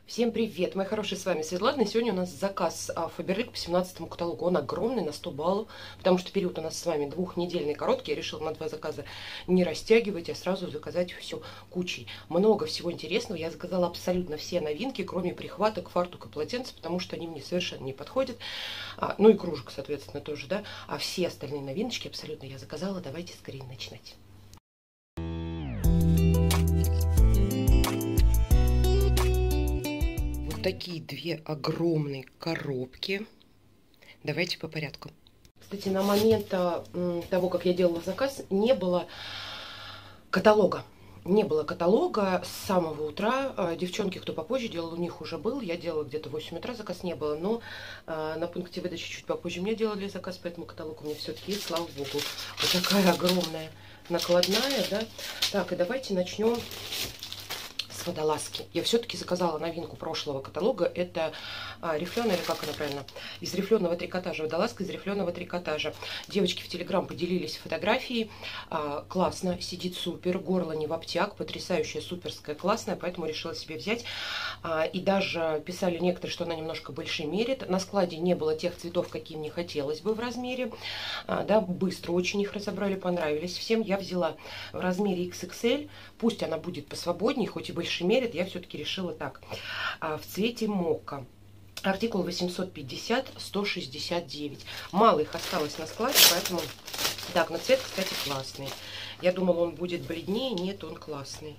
Всем привет, мои хорошие, с вами Светлана. И сегодня у нас заказ Faberlic по 17 каталогу. Он огромный, на 100 баллов, потому что период у нас с вами двухнедельный, короткий. Я решила на 2 заказа не растягивать, а сразу заказать все кучей. Много всего интересного. Я заказала абсолютно все новинки, кроме прихваток, фартука, полотенца, потому что они мне совершенно не подходят. Ну и кружек, соответственно, тоже, да. А все остальные новиночки абсолютно я заказала. Давайте скорее начинать. Такие две огромные коробки. Давайте по порядку. Кстати, на момент того, как я делала заказ, не было каталога. Не было каталога с самого утра. Девчонки, кто попозже делал, у них уже был. Я делала где-то в 8 утра, заказ не было. Но на пункте выдачи чуть попозже мне делали заказ, поэтому каталог у меня все-таки есть, слава богу. Вот такая огромная накладная, да. Так, и давайте начнем с водолазки. Я все-таки заказала новинку прошлого каталога. Это рифленая, или как она правильно? Из рифленого трикотажа. Водолазка из рифленого трикотажа. Девочки в Телеграм поделились фотографией. Классно, сидит супер. Горло не в обтяг. Потрясающая, суперская, классная. Поэтому решила себе взять. И даже писали некоторые, что она немножко больше мерит. На складе не было тех цветов, какие мне хотелось бы в размере. Да, быстро очень их разобрали, понравились всем. Я взяла в размере XXL. Пусть она будет посвободнее, хоть и больше мерит, я все-таки решила так. В цвете мокка. Артикул 850-169. Мало их осталось на складе, поэтому... Так, но цвет, кстати, классный. Я думала, он будет бледнее. Нет, он классный.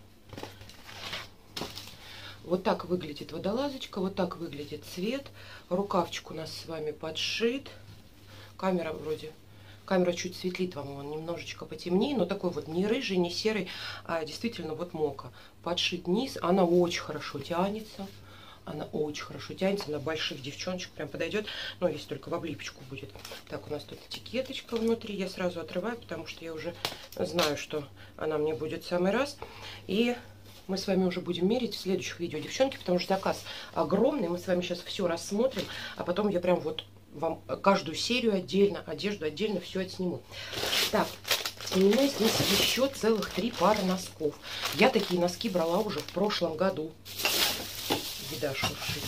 Вот так выглядит водолазочка. Вот так выглядит цвет. Рукавчик у нас с вами подшит. Камера вроде... Камера чуть светлит вам, он немножечко потемнее, но такой вот не рыжий, не серый, а действительно вот мока. Подшит низ, она очень хорошо тянется. Она очень хорошо тянется, на больших девчоночек прям подойдет, но если только в облипочку будет. Так, у нас тут этикеточка внутри, я сразу отрываю, потому что я уже знаю, что она мне будет в самый раз. И мы с вами уже будем мерить в следующих видео, девчонки, потому что заказ огромный, мы с вами сейчас все рассмотрим, а потом я прям вот вам каждую серию отдельно, одежду отдельно, все отсниму. Так, у меня здесь еще целых 3 пары носков. Я такие носки брала уже в прошлом году. Беда шуршит.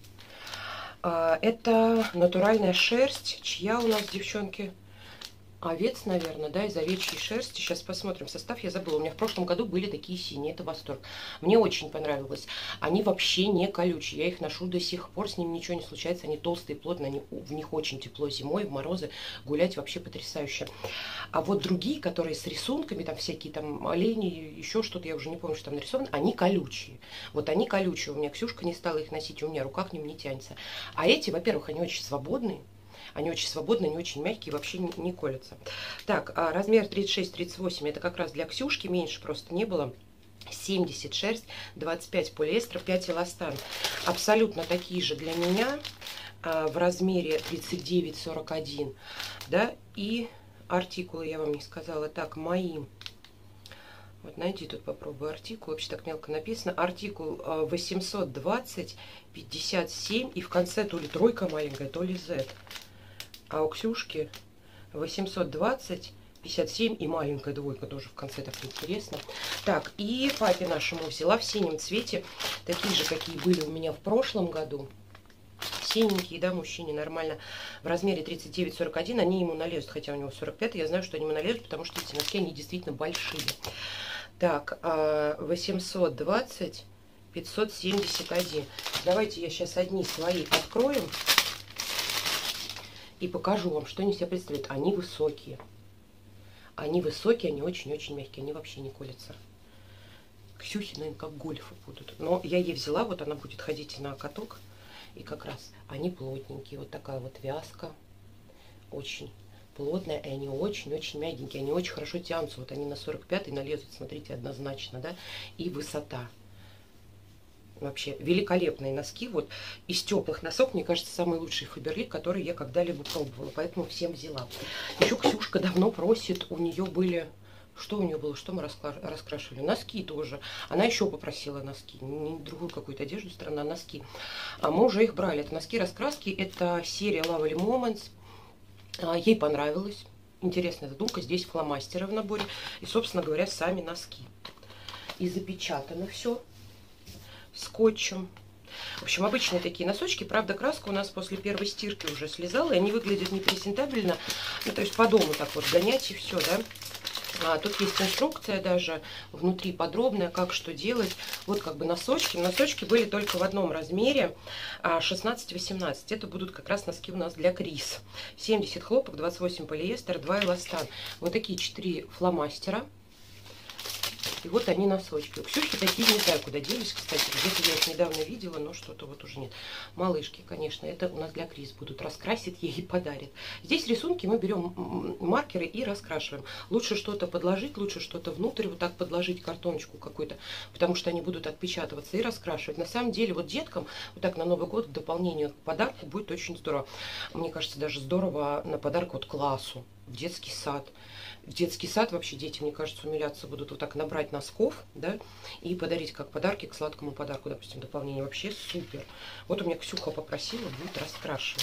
Это натуральная шерсть. Чья у нас, девчонки? Овец, наверное, да, из овечьей шерсти. Сейчас посмотрим состав, я забыла. У меня в прошлом году были такие синие, это восторг. Мне очень понравилось. Они вообще не колючие, я их ношу до сих пор, с ними ничего не случается. Они толстые, плотные, в них очень тепло зимой, в морозы гулять вообще потрясающе. А вот другие, которые с рисунками, там всякие там олени, еще что-то, я уже не помню, что там нарисовано, они колючие. Вот они колючие, у меня Ксюшка не стала их носить, у меня рука к ним не тянется. А эти, во-первых, они очень свободные. Они очень свободные, они очень мягкие, вообще не колятся. Так, размер 36-38, это как раз для Ксюшки, меньше просто не было. 70 шерсть, 25 полиэстер, 5 эластан. Абсолютно такие же для меня, в размере 39-41, да, и артикулы, я вам не сказала, так, мои. Вот найди тут, попробую артикул, вообще так мелко написано. Артикул 820-57, и в конце то ли тройка маленькая, то ли Z. А у Ксюшки 820, 57 и маленькая двойка тоже в конце, так интересно. Так, и папе нашему взяла в синем цвете, такие же, какие были у меня в прошлом году. Синенькие, да, мужчине нормально. В размере 39-41 они ему налезут, хотя у него 45, я знаю, что они ему налезут, потому что эти носки, они действительно большие. Так, 820, 571. Давайте я сейчас одни свои откроем. И покажу вам, что они себя представляют. Они высокие. Они высокие, они очень-очень мягкие. Они вообще не колятся. Ксюхи, наверное, как гольфы будут. Но я ей взяла, вот она будет ходить на каток. И как раз они плотненькие. Вот такая вот вязка. Очень плотная. И они очень-очень мягенькие. Они очень хорошо тянутся. Вот они на 45-й налезут, смотрите, однозначно, да. И высота. Вообще великолепные носки. Вот из теплых носок, мне кажется, самый лучший Faberlic, который я когда-либо пробовала. Поэтому всем взяла. Еще Ксюшка давно просит. У нее были... Что у нее было? Что мы раскрашивали? Носки тоже. Она еще попросила носки. Не другую какую-то одежду, странно, а носки. А мы уже их брали. Это носки-раскраски. Это серия Lovely Moments. Ей понравилось. Интересная задумка. Здесь фломастеры в наборе. И, собственно говоря, сами носки. И запечатано все скотчем. В общем, обычные такие носочки. Правда, краска у нас после первой стирки уже слезала, и они выглядят непрезентабельно. Ну, то есть по дому так вот гонять и все, да. Тут есть инструкция даже внутри подробная, как что делать. Вот как бы носочки. Носочки были только в одном размере, 16-18. Это будут как раз носки у нас для Крис. 70 хлопок, 28 полиэстер, 2 эластан. Вот такие 4 фломастера. И вот они носочки. У Ксюшки такие, не знаю, куда делись, кстати. Где-то я их недавно видела, но что-то вот уже нет. Малышки, конечно, это у нас для Крис будут. Раскрасит ей и подарит. Здесь рисунки мы берем маркеры и раскрашиваем. Лучше что-то подложить, лучше что-то внутрь, вот так подложить картоночку какую-то, потому что они будут отпечатываться и раскрашивать. На самом деле, вот деткам вот так на Новый год в дополнение к подарку будет очень здорово. Мне кажется, даже здорово на подарок вот классу, в детский сад. В детский сад вообще дети, мне кажется, умиляться будут вот так набрать носков, да, и подарить как подарки к сладкому подарку, допустим, дополнение. Вообще супер. Вот у меня Ксюха попросила, будет раскрашивать.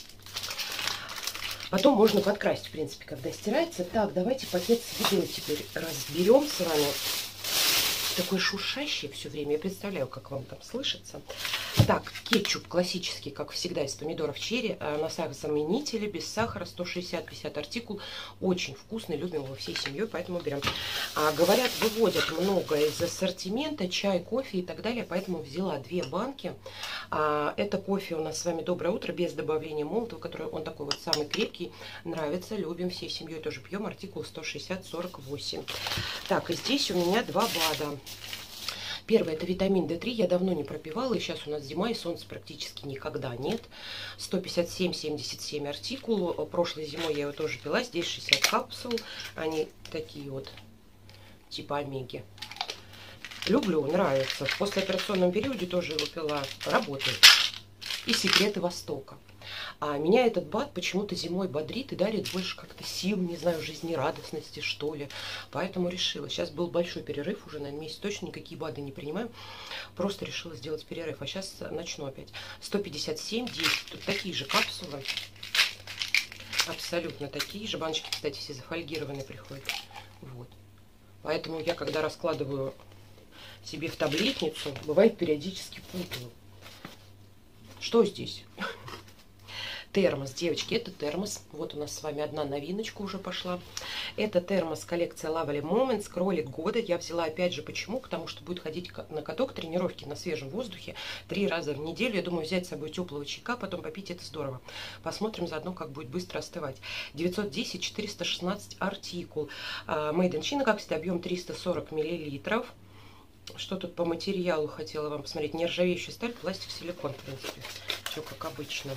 Потом можно подкрасить, в принципе, когда стирается. Так, давайте пакет с едой теперь разберем с вами. Такой шуршащий все время. Я представляю, как вам там слышится. Так, кетчуп классический, как всегда, из помидоров черри. На сахарозаменителе, без сахара, 160-50 артикул. Очень вкусный, любим его всей семьей, поэтому берем. Говорят, выводят много из ассортимента, чай, кофе и так далее, поэтому взяла 2 банки. Это кофе у нас с вами «Доброе утро», без добавления молотого, который он такой вот самый крепкий. Нравится, любим всей семьей, тоже пьем. Артикул 160-48. Так, и здесь у меня 2 БАДа. Первый — это витамин D3, я давно не пропивала, и сейчас у нас зима, и солнца практически никогда нет. 157,77 артикул, прошлой зимой я его тоже пила, здесь 60 капсул, они такие вот, типа омеги. Люблю, нравится, в послеоперационном периоде тоже его пила, работает. И секреты Востока. Меня этот БАД почему-то зимой бодрит и дарит больше как-то сил, не знаю, жизнерадостности, что ли. Поэтому решила. Сейчас был большой перерыв, уже на месяц точно никакие БАДы не принимаем. Просто решила сделать перерыв. А сейчас начну опять. 157,10. Тут такие же капсулы. Абсолютно такие же. Баночки, кстати, все зафольгированные приходят. Вот. Поэтому я, когда раскладываю себе в таблетницу, бывает периодически путаю. Что здесь? Термос, девочки, это термос. Вот у нас с вами одна новиночка уже пошла. Это термос коллекция Lovely Moments, кролик года. Я взяла опять же, почему? Потому что будет ходить на каток, тренировки на свежем воздухе 3 раза в неделю. Я думаю, взять с собой теплого чайка, потом попить, это здорово. Посмотрим заодно, как будет быстро остывать. 910-416 артикул. Made in China, как всегда, объем 340 миллилитров. Что тут по материалу хотела вам посмотреть? Нержавеющая сталь, пластик, силикон, в принципе. Все как обычно.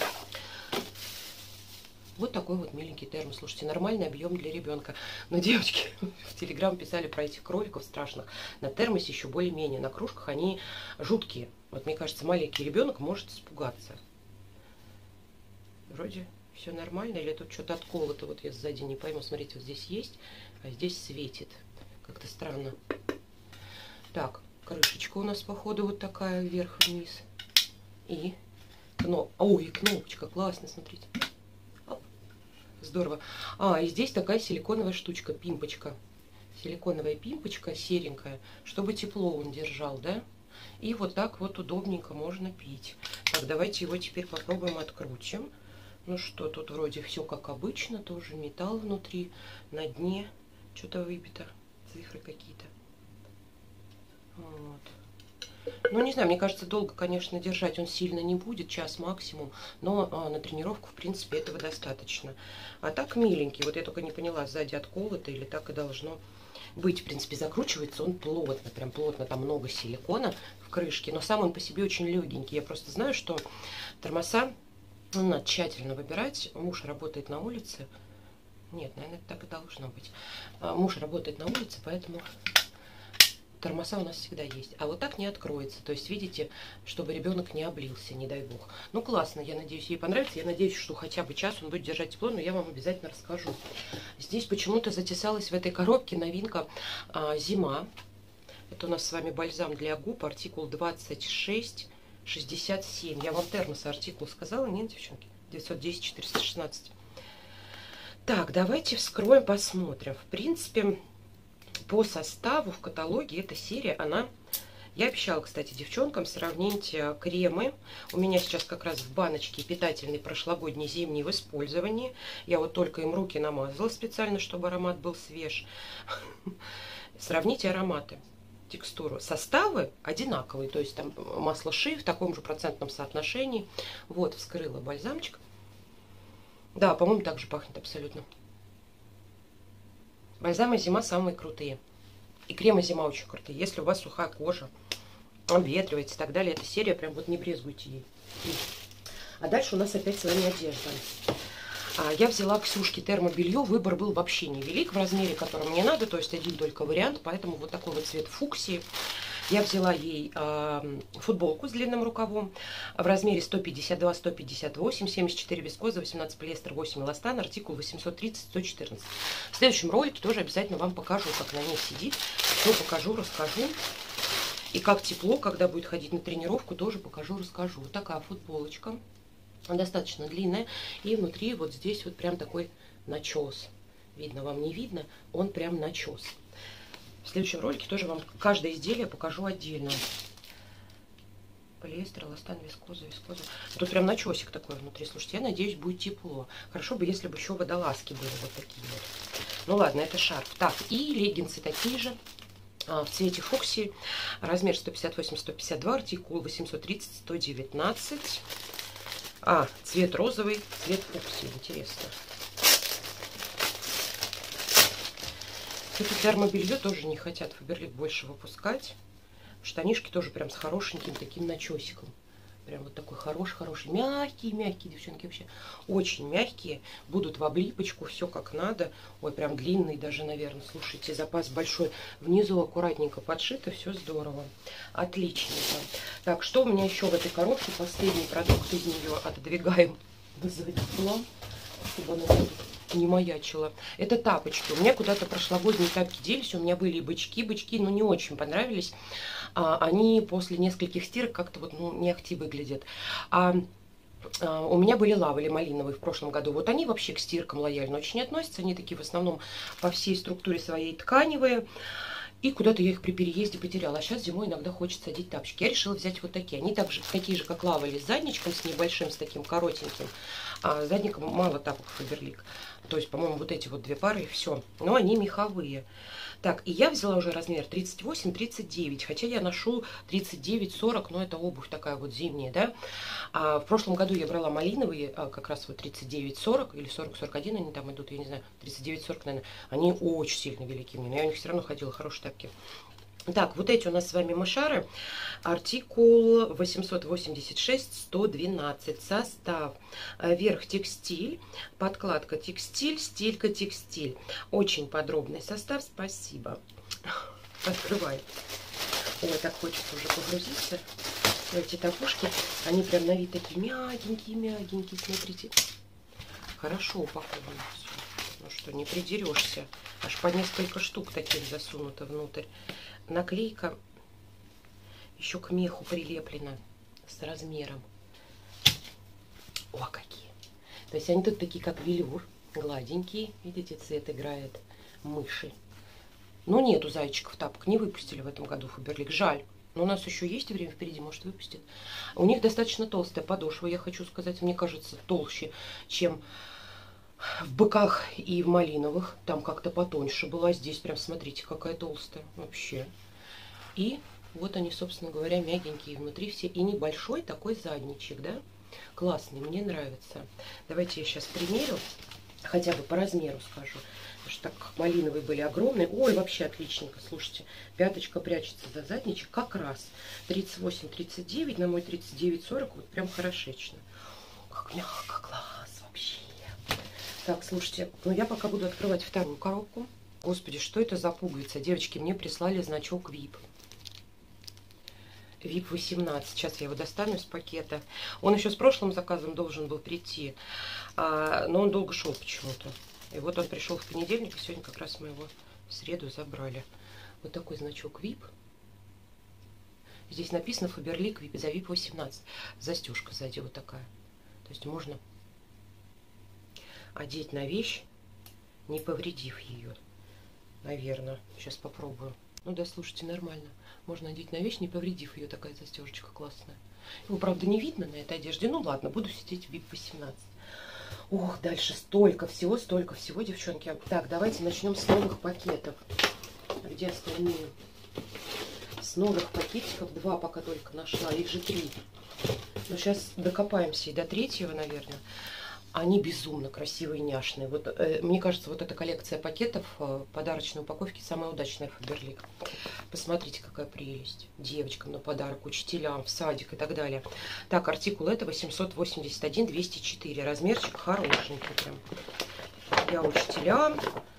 Вот такой вот миленький термос. Слушайте, нормальный объем для ребенка. Но девочки в Телеграм писали про этих кроликов страшных. На термосе еще более-менее. На кружках они жуткие. Вот мне кажется, маленький ребенок может испугаться. Вроде все нормально. Или тут что-то отколото. Вот я сзади не пойму. Смотрите, вот здесь есть, а здесь светит. Как-то странно. Так, крышечка у нас, походу, вот такая вверх-вниз. И ой, кнопочка. Классно, смотрите. Здорово. И здесь такая силиконовая штучка, пимпочка. Силиконовая пимпочка, серенькая, чтобы тепло он держал, да? И вот так вот удобненько можно пить. Так, давайте его теперь попробуем открутим. Ну что, тут вроде все как обычно, тоже металл внутри, на дне что-то выбито, цифры какие-то. Вот. Ну, не знаю, мне кажется, долго, конечно, держать он сильно не будет, час максимум, но на тренировку, в принципе, этого достаточно. А так миленький, вот я только не поняла, сзади отколото или так и должно быть. В принципе, закручивается он плотно, прям плотно, там много силикона в крышке, но сам он по себе очень легенький. Я просто знаю, что термоса надо тщательно выбирать. Муж работает на улице. Нет, наверное, так и должно быть. Муж работает на улице, поэтому... Термоса у нас всегда есть. А вот так не откроется. То есть, видите, чтобы ребенок не облился, не дай бог. Ну, классно. Я надеюсь, ей понравится. Я надеюсь, что хотя бы час он будет держать тепло, но я вам обязательно расскажу. Здесь почему-то затесалась в этой коробке новинка зима. Это у нас с вами бальзам для губ, артикул 2667. Я вам термос артикул сказала, нет, девчонки? 910-416. Так, давайте вскроем, посмотрим. В принципе... По составу в каталоге эта серия, она Я обещала, кстати, девчонкам сравнить кремы. У меня сейчас как раз в баночке питательный прошлогодний зимний в использовании. Я вот только им руки намазала специально, чтобы аромат был свеж. Сравните ароматы, текстуру. Составы одинаковые, то есть там масло ши в таком же процентном соотношении. Вот, вскрыла бальзамчик. Да, по-моему, так же пахнет абсолютно. Бальзамы зима самые крутые. И кремы зима очень крутые. Если у вас сухая кожа, обветривается и так далее, эта серия прям вот не брезгуйте ей. А дальше у нас опять с вами одежда. Я взяла Ксюшке термобелье. Выбор был вообще невелик в размере, который мне надо. То есть один только вариант. Поэтому вот такой вот цвет фуксии. Я взяла ей футболку с длинным рукавом в размере 152-158, 74 вискоза, 18 полиэстер, 8 эластан, артикул 830-114. В следующем ролике тоже обязательно вам покажу, как на ней сидит. Все покажу, расскажу. И как тепло, когда будет ходить на тренировку, тоже покажу, расскажу. Вот такая футболочка. Она достаточно длинная. И внутри вот здесь вот прям такой начес. Видно вам, не видно? Он прям начес. В следующем ролике тоже вам каждое изделие покажу отдельно. Полиэстер, эластан, вискоза, вискоза. Тут прям начесик такой внутри. Слушайте, я надеюсь, будет тепло. Хорошо бы, если бы еще водолазки были вот такие вот. Ну ладно, это шарф. Так, и леггинсы такие же. В цвете фуксии. Размер 158-152, артикул 830-119. Цвет розовый, цвет фуксии. Интересно. Это термобелье тоже не хотят Фаберлик больше выпускать. Штанишки тоже прям с хорошеньким таким начесиком. Прям вот такой хороший, мягкие, девчонки, вообще очень мягкие. Будут в облипочку, все как надо. Ой, прям длинный даже, наверное. Слушайте, запас большой. Внизу аккуратненько подшито, все здорово. Отличненько. Так, что у меня еще в этой коробке? Последний продукт из нее отодвигаем на задний план, чтобы она тут не маячила. Это тапочки. У меня куда-то прошлогодние тапки делись. У меня были и бычки, но не очень понравились. Они после нескольких стирок как-то вот не ахти выглядят. У меня были лавали малиновые в прошлом году. Вот они вообще к стиркам лояльно очень относятся. Они такие в основном по всей структуре своей тканевые. И куда-то я их при переезде потеряла. А сейчас зимой иногда хочется одеть тапочки. Я решила взять вот такие. Они такие же, как лавали, с задничком, с небольшим, с таким коротеньким. А задником мало тапок Фаберлик. То есть, по-моему, вот эти вот две пары и все. Но они меховые. Так, и я взяла уже размер 38-39. Хотя я ношу 39-40, но это обувь такая вот зимняя, да. В прошлом году я брала малиновые, как раз вот 39-40 или 40-41 они там идут, я не знаю, 39-40, наверное. Они очень сильно велики мне, но я у них все равно ходила, хорошие тапки. Так, вот эти у нас с вами мышары. Артикул 886-112. Состав. Верх текстиль, подкладка текстиль, стелька текстиль. Очень подробный состав, спасибо. Открывай. Ой, так хочется уже погрузиться. Эти тапушки, они прям на вид такие мягенькие, смотрите. Хорошо упакованы. Ну что, не придерешься. Аж по несколько штук таких засунуто внутрь. Наклейка еще к меху прилеплена с размером. О, какие! То есть они тут такие, как велюр, гладенькие. Видите, цвет играет мыши. Но нету зайчиков тапок, не выпустили в этом году Фаберлик. Жаль. Но у нас еще есть время впереди, может, выпустят. У них достаточно толстая подошва, я хочу сказать. Мне кажется, толще, чем в быках и в малиновых. Там как-то потоньше была. Здесь прям, смотрите, какая толстая вообще. И вот они, собственно говоря, мягенькие внутри все. И небольшой такой задничек, да? Классный, мне нравится. Давайте я сейчас примерю. Хотя бы по размеру скажу. Потому что так малиновые были огромные. Ой, вообще отличненько. Слушайте, пяточка прячется за задничек. Как раз 38-39 на мой 39-40. Вот прям хорошечно. Как мягко, класс вообще. Так, слушайте, ну я пока буду открывать вторую коробку. Господи, что это за пуговица? Девочки, мне прислали значок VIP. VIP 18. Сейчас я его достану из пакета. Он еще с прошлым заказом должен был прийти. Но он долго шел почему-то. И вот он пришел в понедельник, и сегодня как раз мы его в среду забрали. Вот такой значок VIP. Здесь написано Фаберлик VIP за VIP 18. Застежка сзади вот такая. То есть можно одеть на вещь, не повредив ее. Наверное. Сейчас попробую. Ну да, слушайте, нормально. Можно надеть на вещь, не повредив ее. Такая застежечка классная. Его, правда, не видно на этой одежде. Ну ладно, буду сидеть в VIP 18. Ох, дальше столько всего, девчонки. Так, давайте начнем с новых пакетов. Где остальные? С новых пакетиков 2 пока только нашла. Их же 3. Но сейчас докопаемся и до 3-го, наверное. Они безумно красивые и няшные. Вот, мне кажется, вот эта коллекция пакетов подарочной упаковки самая удачная в Faberlic. Посмотрите, какая прелесть. Девочкам на подарок, учителям, в садик и так далее. Так, артикул это 881-204. Размерчик хорошенький прям. Для учителям,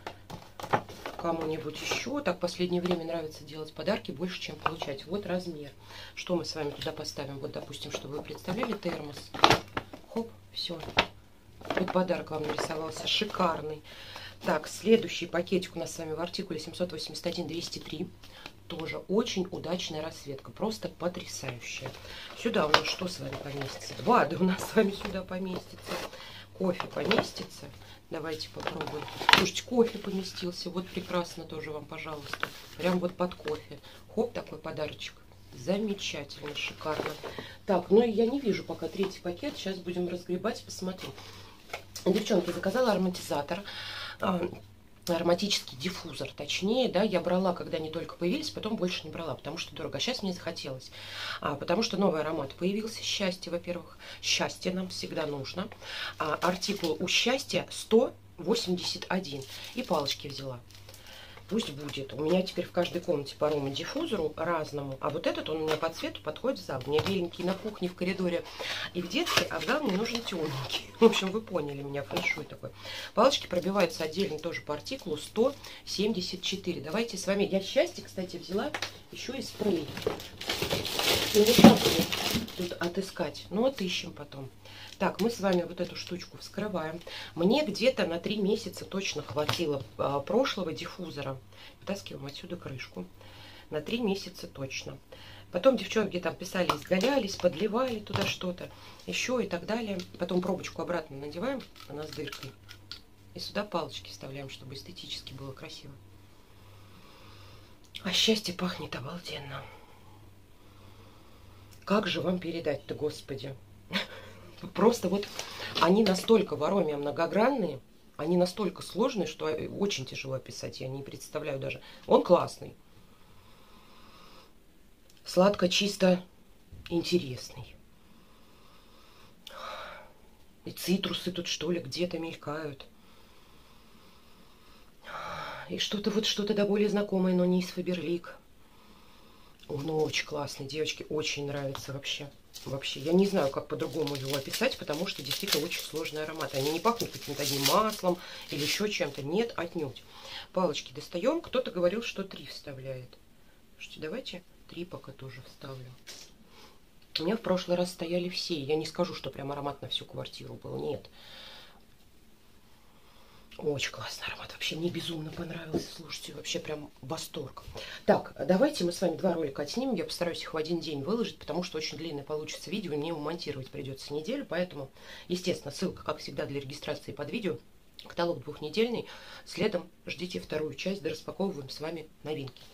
кому-нибудь еще. Так, в последнее время нравится делать подарки больше, чем получать. Вот размер. Что мы с вами туда поставим? Вот, допустим, чтобы вы представляли термос. Хоп, все. Вот подарок вам нарисовался шикарный. Так, следующий пакетик у нас с вами в артикуле 781-203. Тоже очень удачная расцветка. Просто потрясающая. Сюда у нас что с вами поместится? 2, да у нас с вами сюда поместится. Кофе поместится. Давайте попробуем. Слушайте, кофе поместился. Вот прекрасно тоже вам, пожалуйста. Прям вот под кофе. Хоп, такой подарочек. Замечательно, шикарно. Так, ну и я не вижу пока 3-й пакет. Сейчас будем разгребать, посмотрим. Девчонки, заказала ароматизатор, ароматический диффузор, точнее, да, я брала, когда они только появились, потом больше не брала, потому что дорого. Сейчас мне захотелось, потому что новый аромат появился, счастье, во-первых, счастье нам всегда нужно. Артикул у счастья 181, и палочки взяла. Пусть будет. У меня теперь в каждой комнате по аромадиффузору разному. А вот этот, он у меня по цвету подходит в зал. У меня беленький на кухне, в коридоре и в детской, а в зал мне нужен темненький. В общем, вы поняли меня, фэншуй такой. Палочки пробиваются отдельно тоже по артикулу 174. Давайте с вами... Я счастье, кстати, взяла еще и спрей. Ну, вот как тут отыскать? Ну, отыщем потом. Так, мы с вами вот эту штучку вскрываем. Мне где-то на 3 месяца точно хватило прошлого диффузора. Вытаскиваем отсюда крышку. На 3 месяца точно. Потом девчонки там писали, изгалялись, подливали туда что-то, еще и так далее. Потом пробочку обратно надеваем, она с дыркой. И сюда палочки вставляем, чтобы эстетически было красиво. А счастье пахнет обалденно. Как же вам передать-то, господи? Просто вот они настолько в ароме многогранные, они настолько сложные, что очень тяжело описать. Я не представляю даже. Он классный. Сладко, чисто, интересный. И цитрусы тут, что ли, где-то мелькают. И что-то вот, что-то да более знакомое, но не из Faberlic. Он очень классный, девочки, очень нравится вообще. Вообще, я не знаю, как по-другому его описать, потому что действительно очень сложный аромат. Они не пахнут каким-то одним маслом или еще чем-то. Нет, отнюдь. Палочки достаем. Кто-то говорил, что 3 вставляет. Слушайте, давайте 3 пока тоже вставлю. У меня в прошлый раз стояли все. Я не скажу, что прям аромат на всю квартиру был. Нет. Очень классный аромат. Вообще мне безумно понравился. Слушайте, вообще прям восторг. Так, давайте мы с вами 2 ролика отснимем. Я постараюсь их в один день выложить, потому что очень длинное получится видео. И мне его монтировать придется неделю. Поэтому, естественно, ссылка, как всегда, для регистрации под видео. Каталог 2-недельный. Следом ждите 2-ю часть. Дораспаковываем с вами новинки.